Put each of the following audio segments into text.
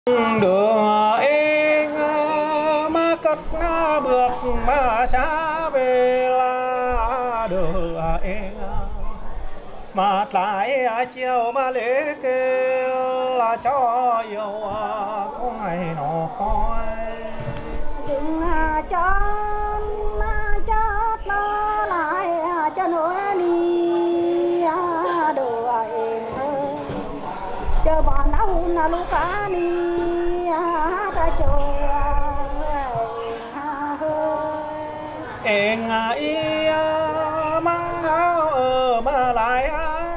Đường em mà cất bước mà xa về là đường em mà lại chiều mà lễ kêu là cho yêu có ngày nó khói dừng chân cho nó lại cho nó đi đồ em cho bọn áo na lu cá đi ta cho em ý mang áo ở mà lại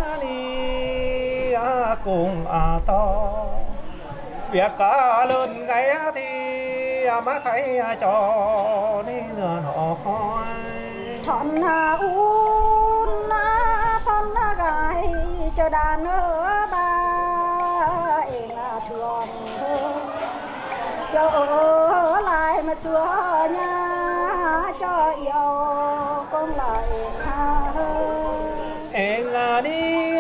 đi cùng to việc cả lớn ngày thì má thấy cho nên họ khói thọn un phân gái cho đàn ở ba em thường cho ở lại mà xưa nhà cho yêu con lại em đi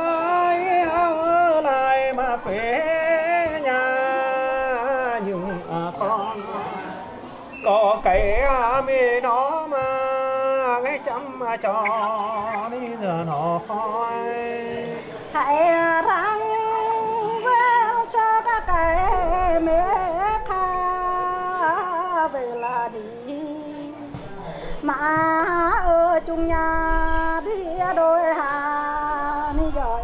ở lại mà quê nhà nhưng con có cái mê nó mà ngay chăm cho đi giờ nó khói hãy răng về cho các cái mẹ tha về là đi mà ở chung nhà đi đôi hà đi rồi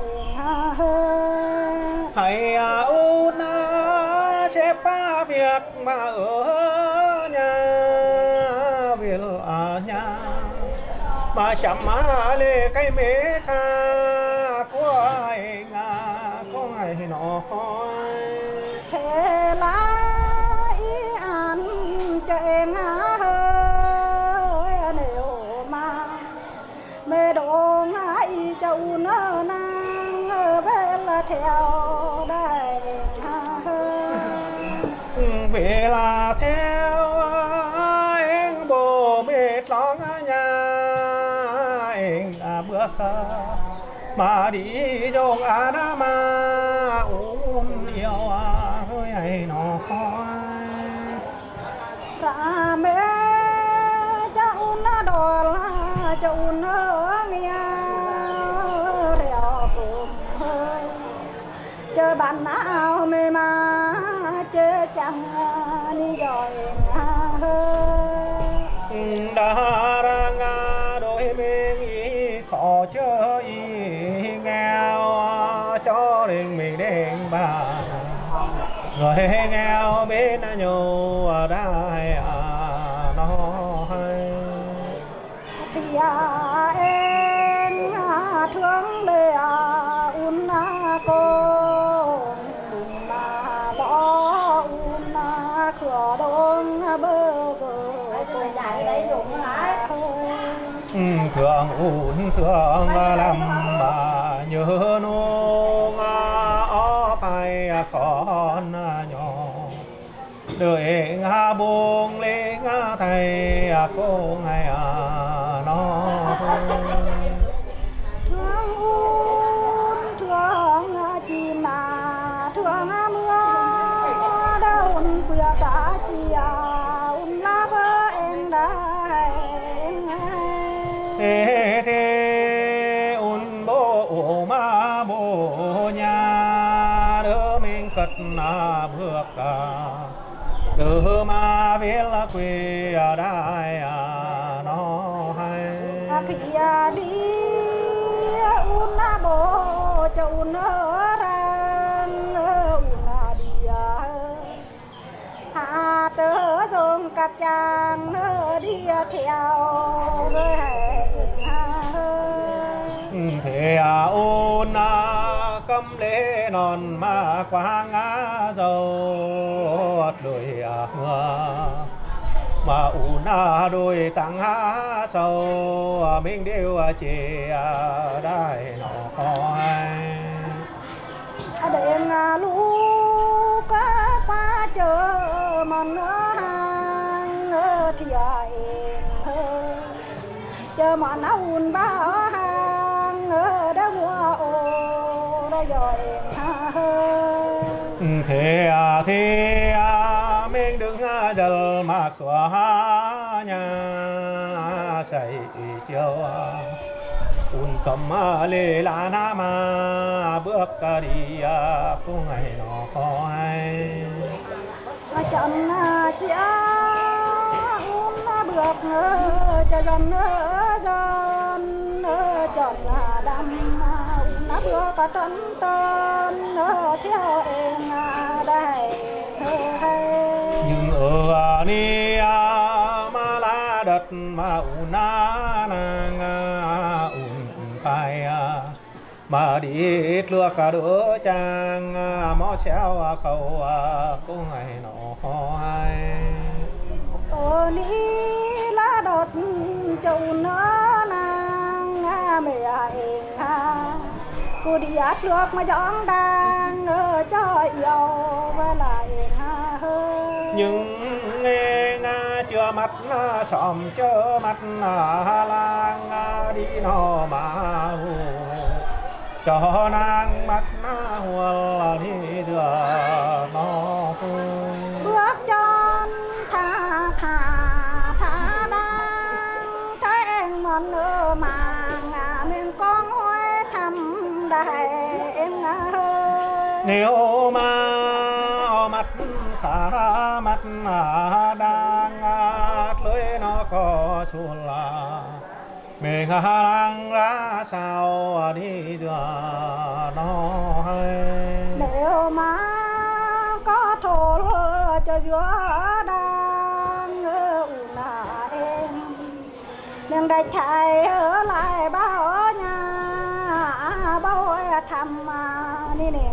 hãy ôn xếp việc mà ở nhà việc ở nhà mà chậm lê cái mế kha của anh có ngày nó khói thế là ý ăn cho em hơi nếu mà mê đồ ngại châu nó năng về là theo đây về là theo anh bố mệt lo nhà anh bước mà đi dòng đã mà uống yêu rồi ai nó khói ra mẹ cháu nó đò là cháu nó nghe rèo cùng hơi chơi bạn áo mê mà chơi chẳng đi rồi đã đang đôi mình ý khó chơi nghèo cho đến mình đến bà rồi nghèo bên nhau ở đây nó hay thì em thương lệ un cô đừng mà bỏ un cửa đông bơ vơ tôi dạy lấy dùng lại thường ủn thường làm bà nhớ nung ó phải con nhỏ đời buông lên thầy cô ngày nó thương un thương chim mà thương mưa đâu khuya cả chia un lá vơ em đã thế thế un bộ mà bộ nhà đỡ mình cất bước đỡ mà biết là quê ở đây nó hay khi đi un bộ cho un rang un đi hạ tớ dùng cặp chàng đi theo rồi thế ôn cấm lễ non mà quá ngã dầu đôi mưa mà ôn đôi tăng sâu mình đều chỉ đây nó khói đêm lũ cá qua chờ mà nó hàng thì em chờ mà nó un ba hàng đã mua ô đã rồi em thế thì mình đứng dần mà cửa nhà xây chiều un cầm lê la na mà bước đi cũng ngày nó khó hay chọn chia bước cho dân chọn đam nó bước cả trấn tên theo em đây nhưng ở ni mà la đất mà una nang phải mà đi lừa cả đứa chàng mó xéo khâu cũng ngày nó khó hay ni lá đọt châu nó nàng mẹ em cô đi át nước mà gióng đang cho yêu và lại nhưng nghe chưa mắt xòm chưa mắt lang đi nó mà cho nàng mắt hùa đi đưa nó bước chân tha đang thấy em mòn nơ màng mình con hoài thăm đại em nếu mà mắt khá mắt đang lưới nó có xuân là mình đang ra sao đi đưa nó hay nếu mà có thổ cho giữa đang là em đừng đại chạy ở lại bao nhà bao thăm đi nè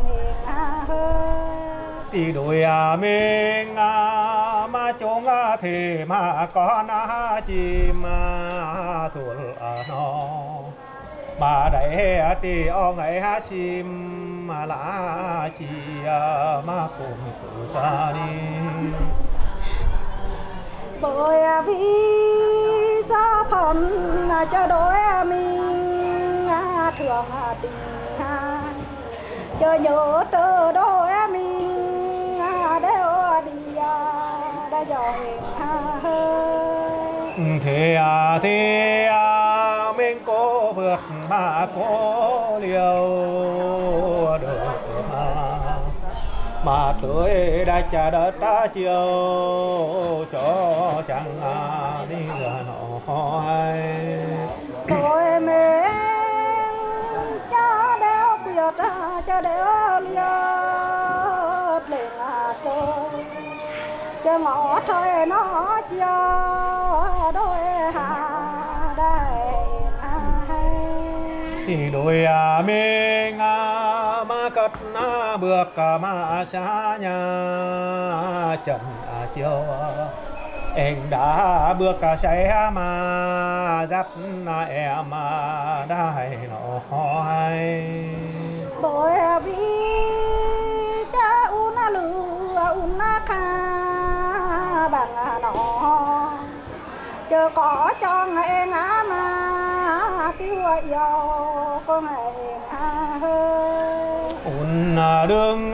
thì đôi mình mà chúng thì mà con chim thuộc nó mà đấy thì ông ấy hát chim mà lá chi mà cùng cụ ra đi bởi vì sao phẩm cho đôi mình thường tình cho nhớ từ đôi mình đều đi đã rồi thì mình cố vượt mà cố liều được mà tuổi đã trả đất đã chiều cho chẳng đi giờ nó hay tôi mình cho đeo biệt cho đeo liệt lên trời cho ngõ thôi nó cho đôi đây thì đôi mình mà cất bước mà xa nhà trần chiều em đã bước xe mà dắt em đai nó hoài bởi vì cha una lửa una kha bằng nó chờ có cho em mà tiêu yêu con em un đường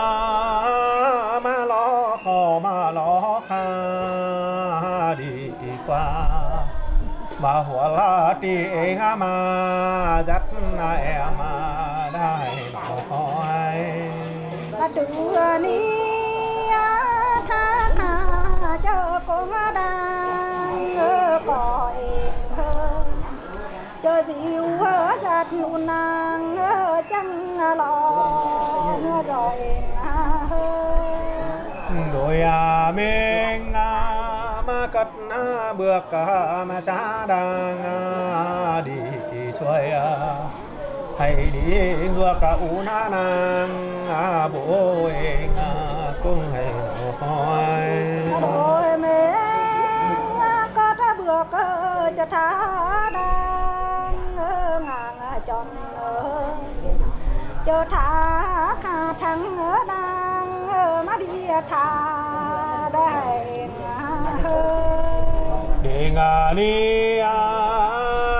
mà lo khó mà lo kha đi qua mà hoa la ti em mà dắt em đai nó hoài là đưa ni tha cho con đang có em cho dịu giặt nụ nàng chẳng lo rồi đôi mình mà cất bước mà xa đang đi xuôi hay đi ngược u na nàng bố em cũng hay hỏi đôi mình cất bước cho tha đang ngang chọn cho thả thằng đang mà đi thả đây để ngà ni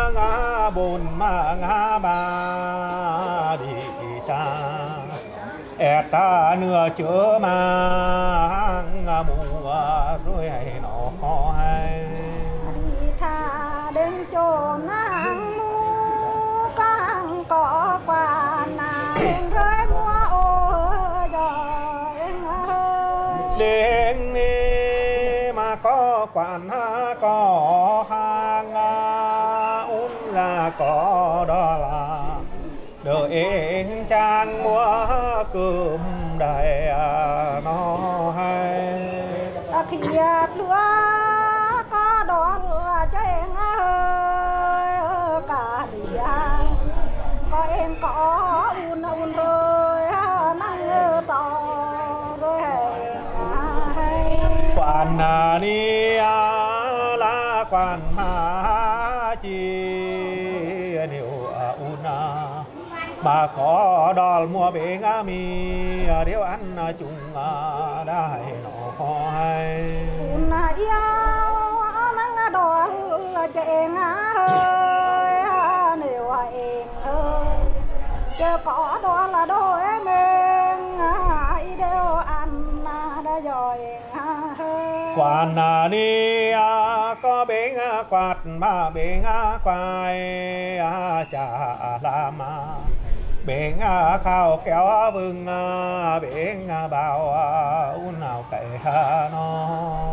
ngà bồn mà ngà ba đi xa ta nửa chữa mang mùa rồi hay nó khó hay đi tha đến chỗ nắng mu càng có quả na đến rơi mua ô rồi em ơi đến đi mà có quản có hàng ún là có đó là đợi trang mua cơm đầy nó hay thì lúa có đó lúa cho em ơi cả đi có em có un rồi nắng to rồi hay quan ni la quan ma chi điều una mà có đòn mua bể ngã mi điều ăn chung đại nó hay una yêu nắng đỏ là cho em ơi nếu em ơi chờ có đó là đôi em ai đều ăn đã rồi quan ni có bể quạt mà bể quài chả làm bể khao kéo vừng bể bao nào cậy nó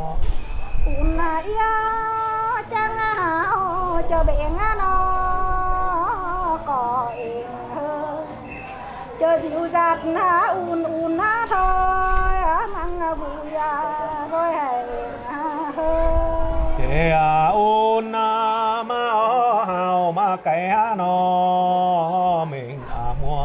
yêu chẳng hào cho bể nó có em hơn chờ dịu dạt un thôi mang vui rồi hẹn thế un mà hào mà cái nó mình mua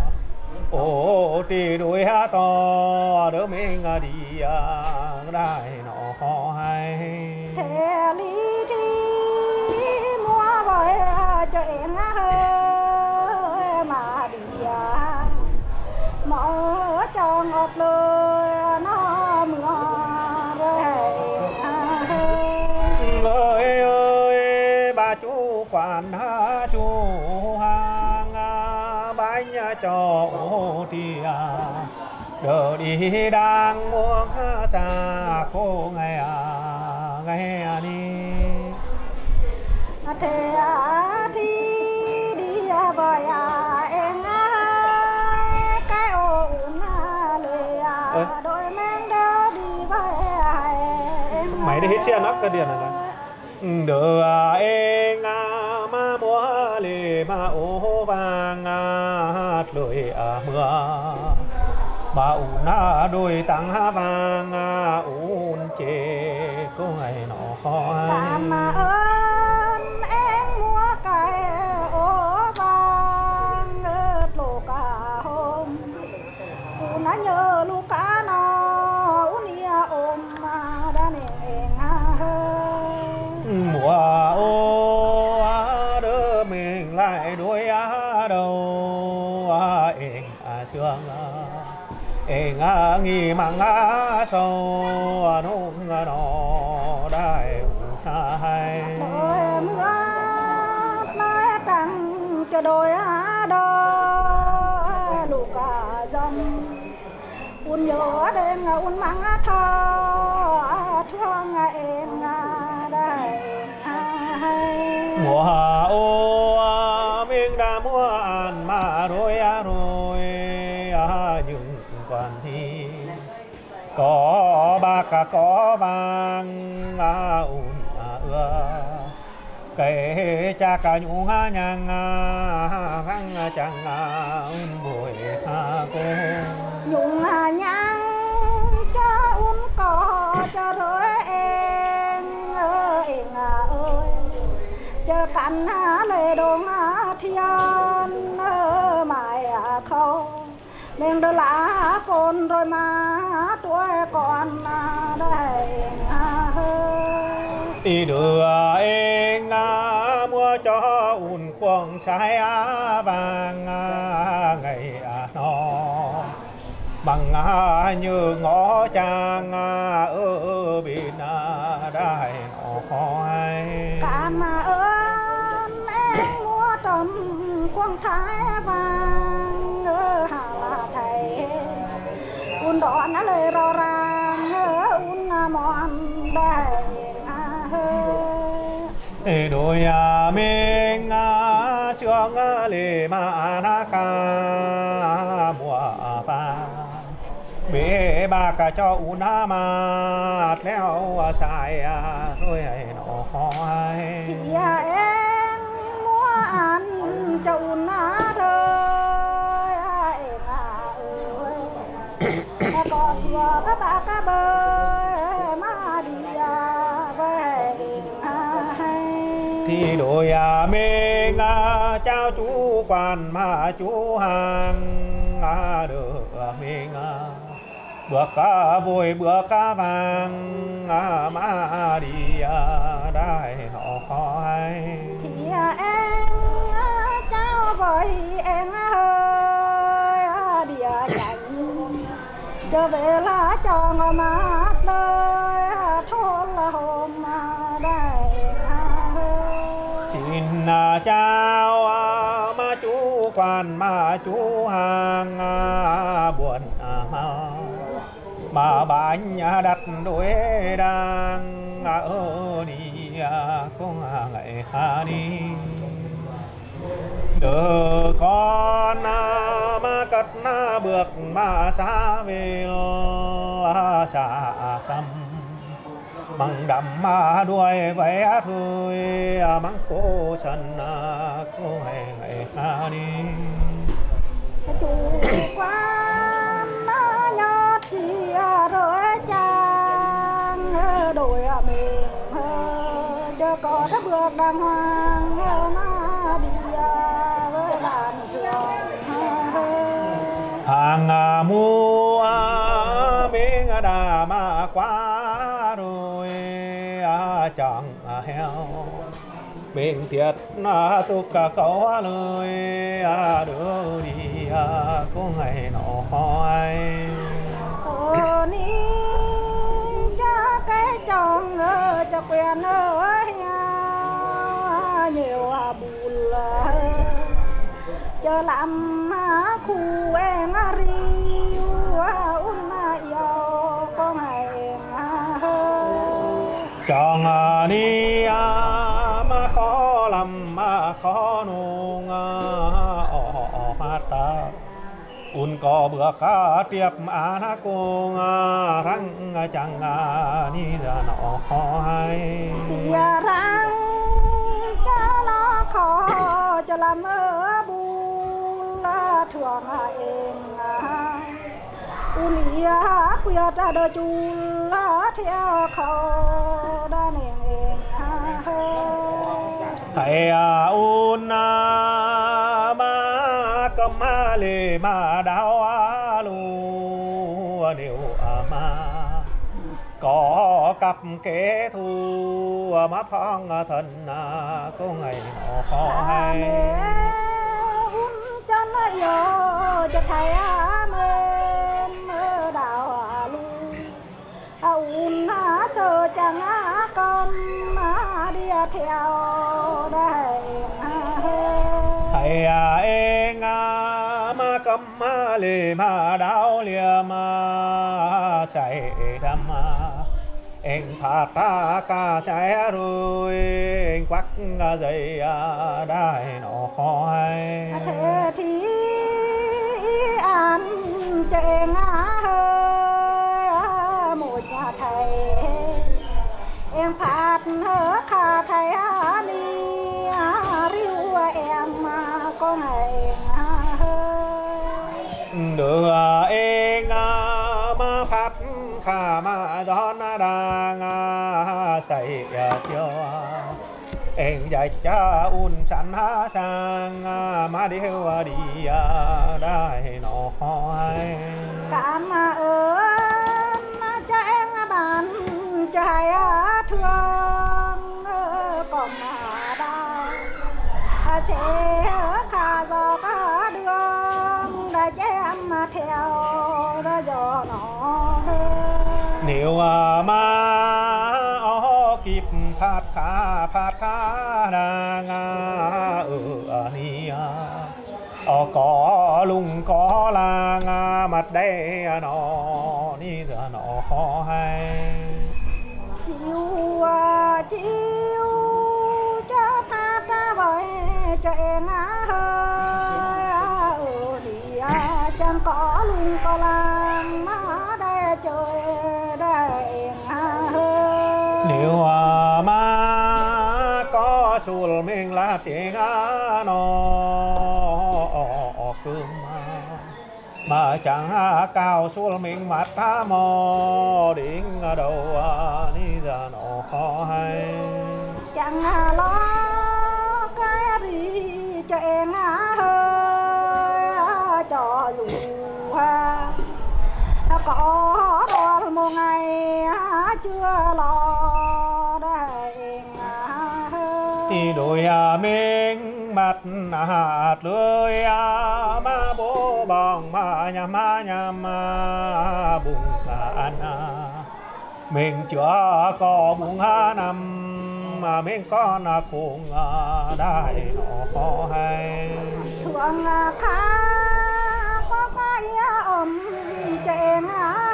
ô thì đuôi to đỡ mình đi đại nó khó hay thế lý thì mua bởi cho em hơi mà đi mở cho ngọt lời nó mưa rồi ơi ơi bà chú quản chú hàng bánh cho ô thì đỡ đi đang muốn xa cô ngày đi thế thì đi với em cái ồn lời đôi men đó đi với em mày đi hết xe nắp cái điện này này đỡ em mà múa lì mà ô vàng lưỡi mưa mà ủn đôi tăng vàng ủn chê có ngày nó khó cảm ơn em mua cái ô vàng lộ cả hôm ủn nhớ lu cá nó ủn ôm đã nền mùa ô đỡ mình lại đuôi đầu em sương em nghi măng sâu nôn nó đại hai đôi mưa nói trắng cho đôi đó lũ cả dòng un nhớ đêm un măng thơ thương em đây mùa ô mình đã mua ăn mà rồi nhưng còn thì có bạc có vàng ủn cái cha cả nhung nhang răng chẳng buổi cô nhung nhang cho un có cho rồi em ơi chờ cắn lệ đồn thiên mãi khâu nên đó là con rồi mà tuổi con đây đi đưa em mua cho un quần trái vàng ngày nó bằng như ngõ trang ở bên đại nó khó hay cảm ơn em mua trầm quần thái vàng hà là thầy rò ràng un mòn đại đôi mình chuông lì mà na kha mùa vàng bể ba cả cho un mà leo xài rồi nó hỏi thì em mua ăn cho un thôi em còn vừa các bà các bơi mà đi về thì đôi mình chào chú quan mà chú hàng được mình bước vui bước vàng mà đi đại họ hỏi thì em cháu với em ơi địa dành trở về lá cho ngò mát lời thôn là hôm đại xin chào mà chú quan mà chú hàng buồn mà bánh đặt đôi đang ở đi không ngày đi đỡ con mà cất bước mà xa về xa xăm măng đậm mà đuôi vẻ thôi măng khô sân cô ngày đi chủ quan nhót chi rồi chàng đổi mình cho có đất bước đàng hoàng mà đi với bạn trường hàng mua miếng đà mà quá rồi chẳng heo mình thiệt tục cả có lời đưa đi có ngày nọ hỏi ni cho cái chồng cho quen ơi nhiều buồn cho làm khu em riu un yêu có ngày chọn đi mà khó làm mà khó nuông hát ta un có bữa cá tiệp na cô răng chẳng ni ra nọ hỏi tia răng cho nó khó cho làm mơ buồn thường em un ia quyệt đôi chun theo khó đa nền em thầy un mà cầm lì mà đau lu điều mà có cặp kế thu mà phong thần có ngày nọ khó hay un chân yêu cho thầy mềm đào lu un sơ chẳng con đi theo đây thầy em mà cầm lì mà đau liềm chạy đâm em phạt ta ca chạy rồi em quắc dây đai nó khó hay thế thì ăn cho em hơi một nhà thầy em phạt hớ khả thầy đi riu em có ngày được em mà phát khả mà gió đang xảy cho em dạy cha un sẵn sang mà điêu đi đại nó hỏi cảm ơn cho em bạn trai thương còn đau sẽ khả do cả đường đã chém theo đã do nó nếu mà kịp phát khả đang ở ni có lùng có lang mặt đây nó đi giờ nó khó hay chiều chiều cho tha ta vậy cho em hơi đi chẳng có lùng có lang mà đây chơi đây hơi nếu mà có sul mình là tiếng nó cơm mà chẳng cao sul mình mặt mò đến đâu đi giờ nó khó hay chẳng lo cái gì cho em hơi cho dù có đôi một ngày chưa lo đây thì đôi mình mặt hạt lưới mà bố bằng mà nhằm bụng ăn mình chưa có bụng nằm mà mình con cũng đại nó khó hay thường khá có cái ôm cho em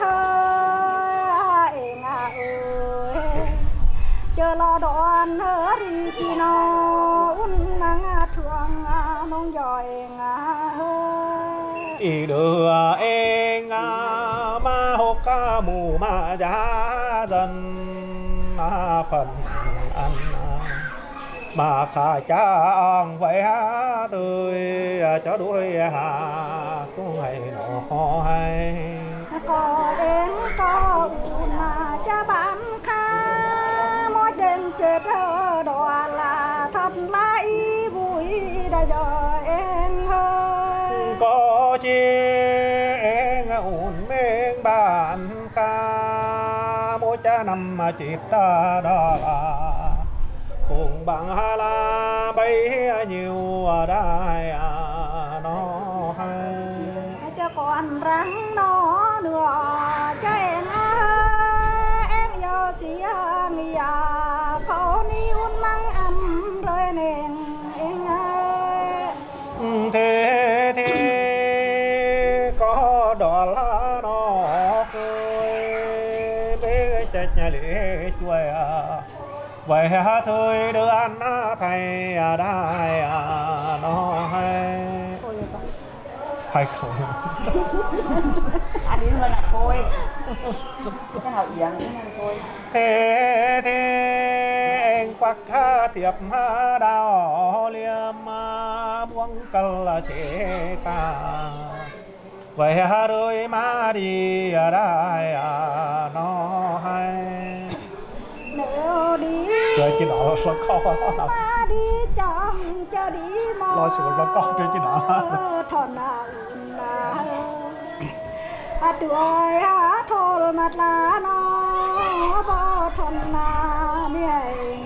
ơi em ơi chờ lo đón hứa đi chi nó un mang thường mong giỏi em ơi ý đưa em mà hộp ca mù mà giá dần phần ăn mà khả cha ông vậy tôi cho đuôi cũng hay nó khó hay có em có mà cha bạn khá mỗi đêm chết đó là thật lại vui đã giờ em hơi có chi em ổn mình bạn ca mỗi cha nằm mà chết đó là cùng bằng là bấy nhiêu đây nó hay cho con rắn nó nữa cho em yêu chỉ nghĩ có níu mang âm rồi nè em thế có đó là nó khơi bé chạy nhà lễ chuối vậy thôi đưa ăn thầy đây nó hay không anh đi lên là coi cái hậu dẫn cái này coi thế anh quắc thiệp đào liêm buông cờ chế ca vậy đôi má đi đây nó hay nếu đi chơi chỉ nó là khó mà đi chồng cho đi mò lo sụt nó con chơi chỉ nó thon nào tuổi thôn mặt là nó bỏ thon nào này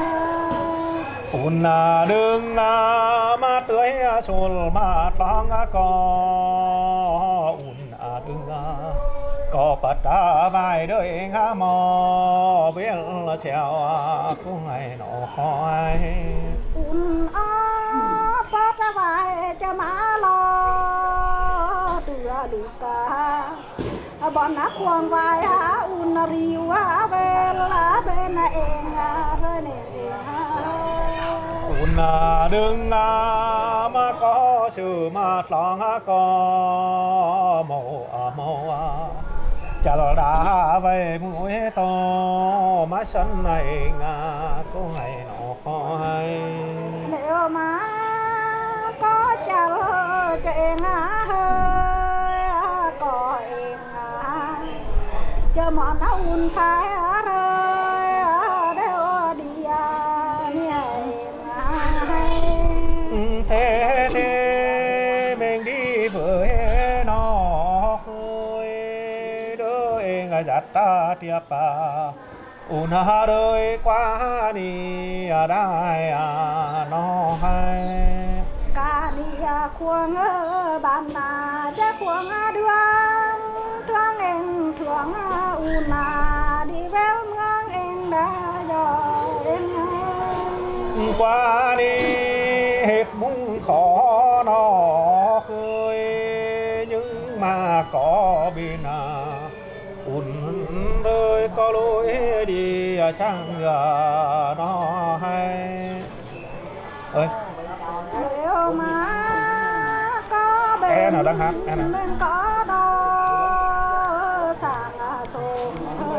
ôn đừng mà tưới sụt mà long có ôn đừng có bắt vài đôi mò biết là treo cũng ngày nó khó ôn bắt vài cho má lo tựa được cả bọn nó khoang vai ôn riu về lá bên em rồi nè ôn đừng mà có sự mà long có màu chả đã về mũi to má sân này có ngày nó khó hay nếu mà có chả cho em hơi có em cho món áo un phai rồi đều đi thế mình đi với nó dắt ta tiếp ôn đời qua đi đây nó hay cả đi khuang bàn cha khuang đường thương em thương una đi về mương em đã rồi em qua đi hết bụng khó nó đi chẳng ngờ nó hay ơi nếu mà có bên em nào đang hát em nào mình có đó sang sông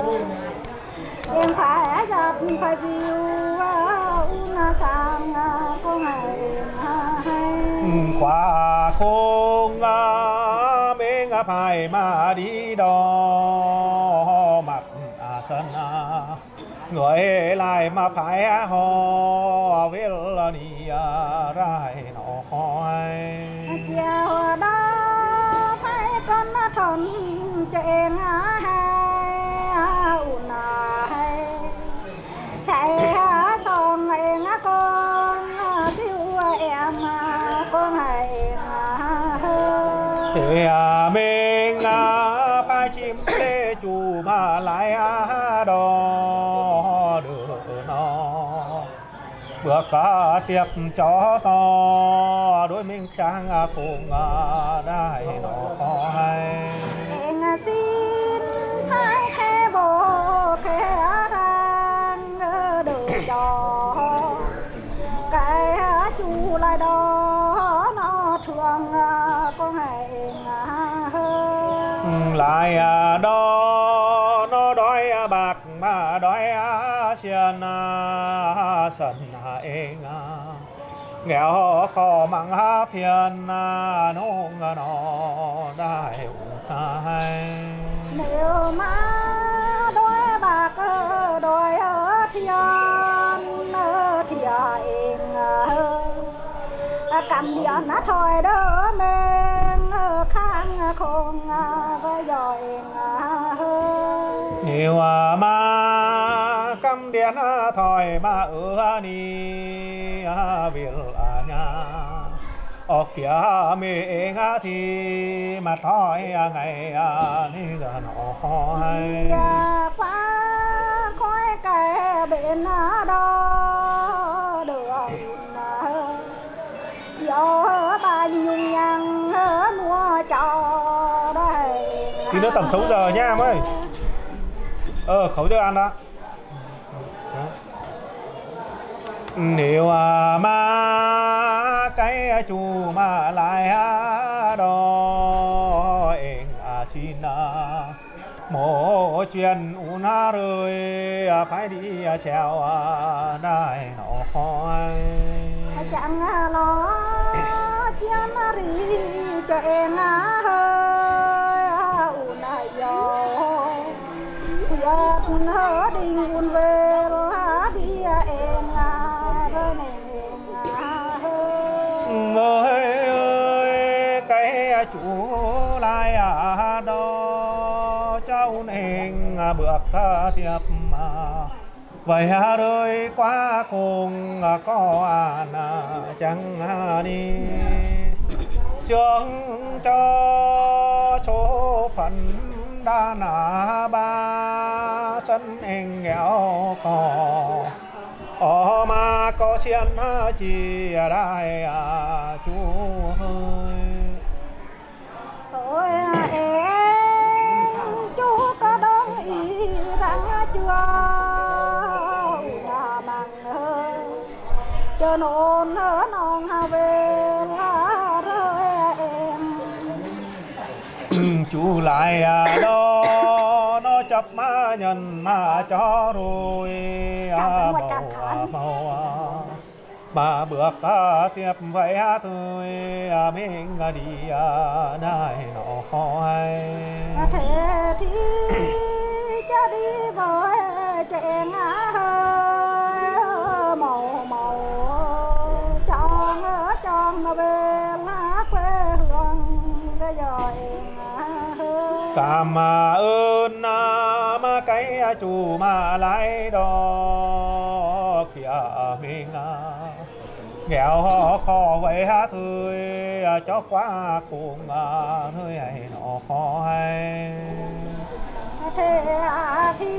em phải giặt phải chiều sang có ngày hay qua không mình phải mà đi đó mặt sân người lại mà phải ho với đi rai nó hỏi chiều đó phải con thon cho em hay hay say song em con tiêu em con hay thì mình phải chim lê chủ mà lại đó được nó bước tiếp cho to đôi mình sang cùng đại nó hay em xin hai khe bồ khe rang được cho cái chú lại đó nó thương con hay lại đó nó đói bạc mà đói xiên sần em nghèo khó mang phiền nông nó đại hay nếu mà đói bạc đói thiên thì em cầm điện thôi đó mình khang không với giỏi nhiều mà cầm điện thôi mà ở đi việc nhà ở kia mình thì mà thôi ngày đi giờ nó hay qua khói cái bên đó được do bà nhung nhằng mua cho đây tí nữa tầm 6 giờ nha em ơi khẩu giờ ăn đó nếu mà cái chú mà lại đó em xin một chuyện uống rồi phải đi treo đại nó hỏi chẳng lo chén ri cho em hơi này gió giờ hớ đình buồn về đi em rồi này ơi cái chú lại đó cháu nên bước tiếp mà vậy rồi quá cùng có chẳng đi chương cho số phận đã nà ba sân em nghèo khó mà có xiên chỉ đại chú hơi ôi em chú có đồng ý rằng chưa cho nôn non hà về rồi em chú lại đó nó chấp má nhân mà cho rồi màu mà bước tiếp vậy thôi mình đi này nó hỏi thế thì cho đi với cho em màu màu chọn nó về quê hương cái rồi cảm ơn mà cái chủ mà lại đó kìa mình nghèo khó vậy thôi cho quá cùng thôi nó khó hay thế thì